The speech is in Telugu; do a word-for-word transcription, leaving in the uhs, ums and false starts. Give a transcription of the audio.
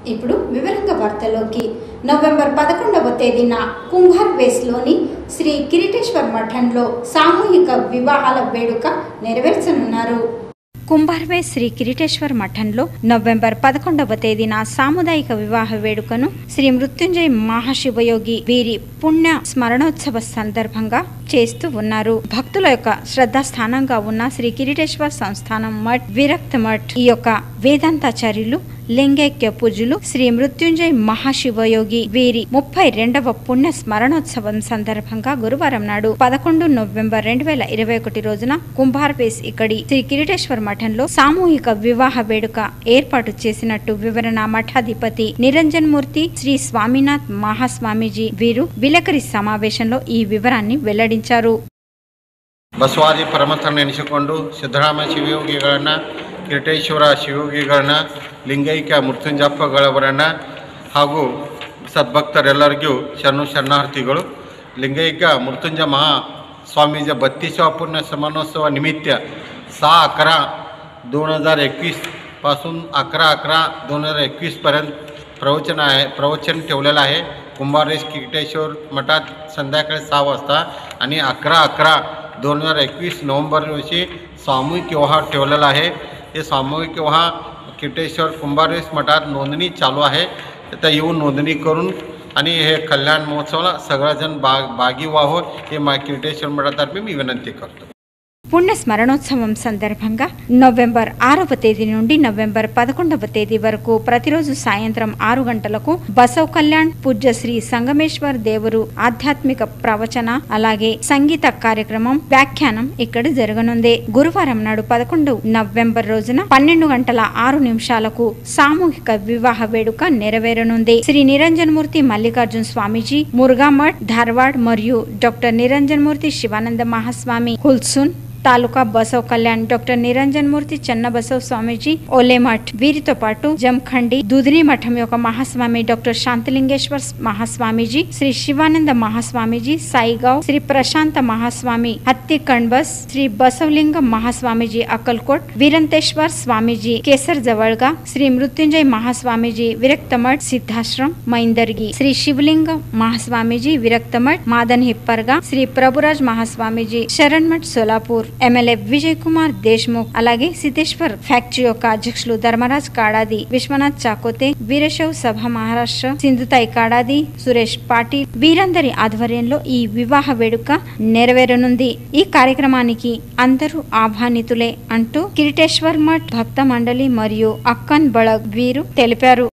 ఇప్పుడు వివరంగా వార్తలోకి నవంబర్ పదకొండవ తేదీన కుంభార్ వేస్లోని శ్రీ కిరీటేశ్వర్ మఠంలో సామూహిక వివాహాల వేడుక నెరవేర్చనున్నారు. కుంభార్వేస్ శ్రీ కిరీటేశ్వర్ మఠంలో నవంబర్ పదకొండవ తేదీన సాముదాయిక వివాహ వేడుకను శ్రీ మృత్యుంజయ మహాశివయోగి వీరి పుణ్య స్మరణోత్సవ సందర్భంగా చేస్తూ ఉన్నారు. భక్తుల యొక్క శ్రద్ధాస్థానంగా ఉన్న శ్రీ కిరీటేశ్వర్ సంస్థానం మఠ్ విరక్త మఠ్ ఈ యొక్క వేదాంతాచార్యులు లింగైక్య పూజలు శ్రీ మృత్యుంజయ మహాశివయోగి వీరి ముప్పై రెండవ పుణ్య స్మరణోత్సవం సందర్భంగా గురువారం నాడు పదకొండు నవంబర్ రెండు వేల ఇరవై ఒకటి రోజున కుంభార్వేస్ ఇక్కడి శ్రీ కిరీటేశ్వర్ మఠంలో సామూహిక వివాహ వేడుక ఏర్పాటు చేసినట్టు వివరణ మఠాధిపతి నిరంజన్ మూర్తి శ్రీ స్వామినాథ్ మహాస్వామీజీ వీరు విలేకరి సమావేశంలో ఈ వివరాన్ని వెల్లడించారు. ಬಸವಾದಿ ಪರಮತನ ನೆನೆಸಿಕೊಂಡು ಸಿದ್ದರಾಮ ಶಿವಯೋಗಿಗಳನ್ನ ಕಿರೀಟೇಶ್ವರ ಶಿವಯೋಗಿಗಳನ್ನ ಲಿಂಗೈಕ್ಯ ಮೃತ್ಯುಂಜಪ್ಪಗಳವರನ್ನ ಹಾಗೂ ಸದ್ಭಕ್ತರೆಲ್ಲರಿಗೂ ಶರಣು ಶರಣಾರ್ಥಿಗಳು. लिंगैक्य मृत्युंजय महास्वामीच्या बत्तीसवा पुण्य स्मरणोत्सव निमित्त सहा अकरा दोन हजार एकवीस पासून अकरा अकरा दोन हजार एकवीस पर्यंत प्रवचन आहे प्रवचन ठेवलेलं आहे कुंभारवेस किरीटेश्वर मठात संध्याकाळी सहा वाजता आणि अकरा अकरा दोन हजार एकवीस नोव्हेंबर रोजी सामूहिक विवाह ठेवलेला आहे. हे सामूहिक विवाह किरीटेश्वर कुंभारवेस मठात नोंदणी चालू आहे. आता येऊन नोंदणी करून आणि हे कल्याण महोत्सवाला सगळेजण बाग बागी व्हावं हे मा किरीटेश्वर मठातर्फे मी विनंती करतो. పుణ్య స్మరణోత్సవం సందర్భంగా నవంబర్ ఆరవ తేదీ నుండి నవంబర్ పదకొండవ తేదీ వరకు ప్రతిరోజు సాయంత్రం ఆరు గంటలకు బసవ కళ్యాణ్ పూజ్య శ్రీ సంగమేశ్వర్ దేవురు ఆధ్యాత్మిక ప్రవచన అలాగే సంగీత కార్యక్రమం వ్యాఖ్యానం ఇక్కడ జరగనుంది. గురువారం నాడు పదకొండు నవంబర్ రోజున పన్నెండు గంటల ఆరు నిమిషాలకు సామూహిక వివాహ వేడుక నెరవేరనుంది. శ్రీ నిరంజన్ మూర్తి మల్లికార్జున్ స్వామీజీ మురుగామఠ్ ధార్వాడ్ మరియు డాక్టర్ నిరంజన్ మూర్తి శివానంద మహాస్వామి హుల్సున్ తాలూకా బసవ కళ్యాణ్ డాక్టర్ నిరంజన్ మూర్తి చెన్న బసవ స్వామీజీ ఓలేమఠ్ వీరితో పాటు జంఖండి దుదిని మఠం యొక్క మహాస్వామి డాక్టర్ శాంతిలింగేశ్వర్ మహాస్వామీజీ శ్రీ శివానంద మహాస్వామీజీ సాయిగావ్ శ్రీ ప్రశాంత మహాస్వామి హత్తి కణ్బస్ శ్రీ బసవలింగ మహాస్వామీజీ అక్కల్కోట్ వీరంతేశ్వర్ స్వామీజీ కేసర్ జవల్గా శ్రీ మృత్యుంజయ మహాస్వామీజీ విరక్తమఠ్ సిద్ధాశ్రమ్ మైందర్గి శ్రీ శివలింగ మహాస్వామీజీ విరక్తమఠ్ మాదన్ హిప్పర్గా శ్రీ ప్రభురాజ్ మహాస్వామీజీ శరణ్మఠ్ సోలాపూర్ ఎమ్మెల్యే విజయ్ కుమార్ దేశ్ముఖ్ అలాగే సిద్ధేశ్వర్ ఫ్యాక్టరీ యొక్క అధ్యక్షులు ధర్మరాజ్ కాడాది విశ్వనాథ్ చాకోతే వీరశైవ్ సభ మహారాష్ట్ర సింధుతాయి కాడాది సురేష్ పాటిల్ వీరందరి ఆధ్వర్యంలో ఈ వివాహ వేడుక నెరవేరనుంది. ఈ కార్యక్రమానికి అందరూ ఆహ్వానితులే అంటూ కిరీటేశ్వర్ మఠ్ భక్త మండలి మరియు అక్కన్ బళగ్ వీరు తెలిపారు.